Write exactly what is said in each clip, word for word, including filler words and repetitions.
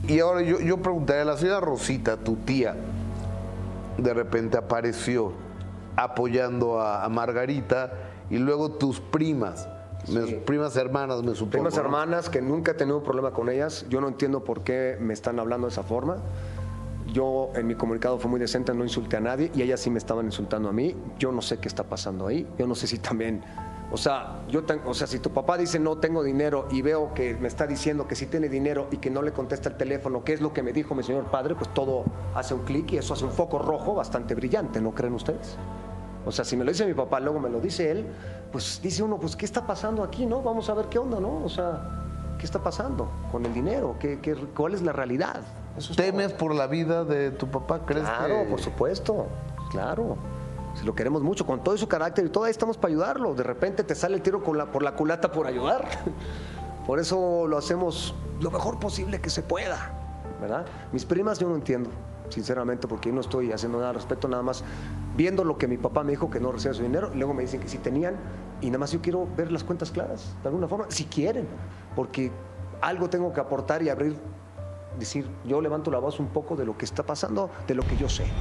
Y ahora yo, yo preguntaría, la señora Rosita, tu tía, de repente apareció apoyando a, a Margarita, y luego tus primas, Sí. me, primas hermanas, me supongo. Primas ¿no? hermanas que nunca he tenido problema con ellas. Yo no entiendo por qué me están hablando de esa forma. Yo en mi comunicado fue muy decente, no insulté a nadie y ellas sí me estaban insultando a mí. Yo no sé qué está pasando ahí. Yo no sé si también, o sea, yo ten, o sea, si tu papá dice no tengo dinero y veo que me está diciendo que sí tiene dinero y que no le contesta el teléfono, ¿qué es lo que me dijo mi señor padre? Pues todo hace un clic y eso hace un foco rojo bastante brillante, ¿no creen ustedes? O sea, si me lo dice mi papá, luego me lo dice él, pues dice uno, pues ¿qué está pasando aquí, no? Vamos a ver qué onda, ¿no? O sea, ¿qué está pasando con el dinero? ¿Qué, qué, cuál es la realidad? Eso es ¿Temes todo. por la vida de tu papá? ¿Crees Claro, que...? por supuesto, claro. Si lo queremos mucho, con todo su carácter y todo, ahí estamos para ayudarlo. De repente te sale el tiro con la, por la culata por ayudar. Por eso lo hacemos lo mejor posible que se pueda, ¿verdad? Mis primas yo no entiendo, sinceramente, porque yo no estoy haciendo nada al respecto, nada más viendo lo que mi papá me dijo, que no recibe su dinero, y luego me dicen que sí tenían, y nada más yo quiero ver las cuentas claras, de alguna forma, si quieren, porque algo tengo que aportar y abrir, decir, yo levanto la voz un poco de lo que está pasando, de lo que yo sé.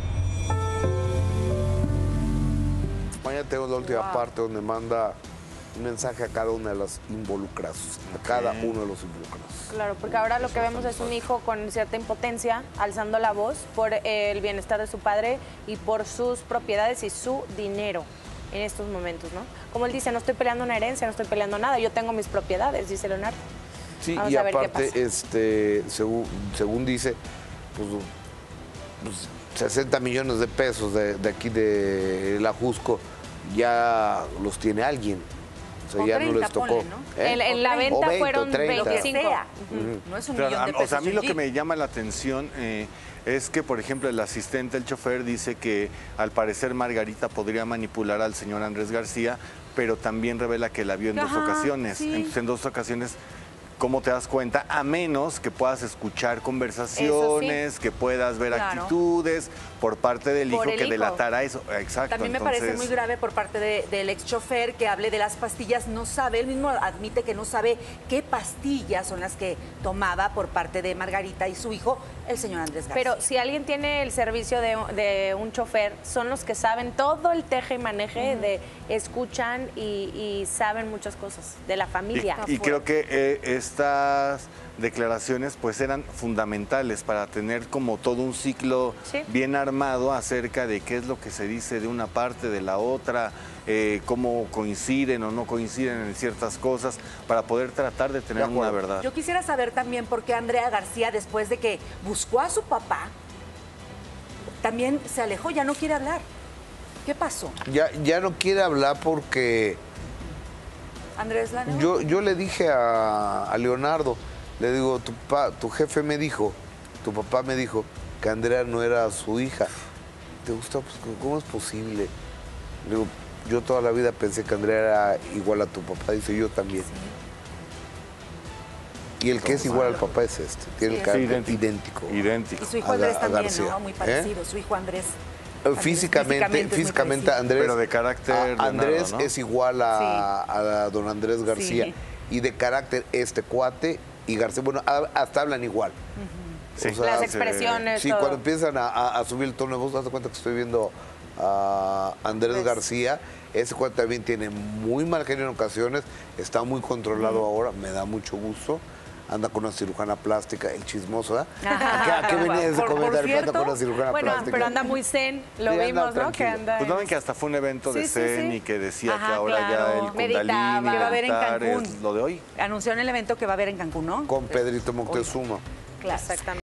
Mañana tenemos la última wow. parte donde manda un mensaje a cada una de las involucradas, a cada uno de los involucrados. Claro, porque ahora lo que vemos es un hijo con cierta impotencia, alzando la voz por el bienestar de su padre y por sus propiedades y su dinero en estos momentos, ¿no? Como él dice, no estoy peleando una herencia, no estoy peleando nada, yo tengo mis propiedades, dice Leonardo. Sí, Vamos y a ver qué aparte, pasa. este, según, según dice, pues, pues sesenta millones de pesos de, de aquí de la Jusco ya los tiene alguien. O sea, o ya treinta, no les tocó. ponle, ¿no? ¿Eh? En, en la venta veinte, fueron treinta. veinticinco. Sea. Uh-huh. No es un Pero, millón de a, pesos. o sea, a mí lo que Jeep. me llama la atención eh, es que, por ejemplo, el asistente, el chofer, dice que al parecer Margarita podría manipular al señor Andrés García, pero también revela que la vio en Ajá, dos ocasiones. sí. Entonces, en dos ocasiones, ¿cómo te das cuenta? A menos que puedas escuchar conversaciones, sí. que puedas ver Claro. actitudes por parte del Por hijo el que hijo. delatara eso. Exacto. También me entonces... parece muy grave por parte de, del ex chofer que hable de las pastillas. No sabe, él mismo admite que no sabe qué pastillas son las que tomaba por parte de Margarita y su hijo, el señor Andrés García. Pero si alguien tiene el servicio de, de un chofer, son los que saben todo el teje y maneje, uh-huh. de escuchan y, y saben muchas cosas de la familia. Y, y creo que eh, estas declaraciones pues eran fundamentales para tener como todo un ciclo sí. bien armado acerca de qué es lo que se dice de una parte, de la otra, eh, cómo coinciden o no coinciden en ciertas cosas, para poder tratar de tener de una verdad. Yo quisiera saber también por qué Andrea García, después de que buscó a su papá, también se alejó, ya no quiere hablar. ¿Qué pasó? Ya, ya no quiere hablar porque... Andrés Laneo. Yo, yo le dije a, a Leonardo, le digo, tu, pa, tu jefe me dijo, tu papá me dijo que Andrea no era su hija. ¿Te gusta? Pues, ¿cómo es posible? Le digo, yo toda la vida pensé que Andrea era igual a tu papá. Dice, yo también. Sí. Y el que es igual al papá es este. Tiene sí, el carácter sí, idéntico. Idéntico. Y su hijo Andrés también, ¿no? Muy parecido. ¿Eh? Su hijo Andrés. Andrés físicamente, físicamente, físicamente Andrés. Pero de carácter. A, Andrés Leonardo, ¿no? es igual a, sí. a, a don Andrés García. Sí. Y de carácter este cuate y García, bueno, hasta hablan igual. Uh-huh. Sí. O sea, las expresiones. Sí, todo. Cuando empiezan a, a, a subir el tono de voz, te das cuenta que estoy viendo a Andrés pues. García. Ese cuate también tiene muy mal genio en ocasiones, está muy controlado uh-huh. ahora, me da mucho gusto. Anda con una cirujana plástica, el chismoso, ¿eh? ¿A qué venía ese comentario? Anda con una cirujana bueno, plástica. Pero anda muy zen, lo sí, vimos, ¿no? Que anda pues no ven que hasta fue un evento de sí, zen sí, sí. y que decía Ajá, que ahora claro. ya el Kundalini que va a haber en Cancún. Es lo de hoy. Anunciaron el evento que va a haber en Cancún, ¿no? Con Pedrito Moctezuma. Claro, exactamente.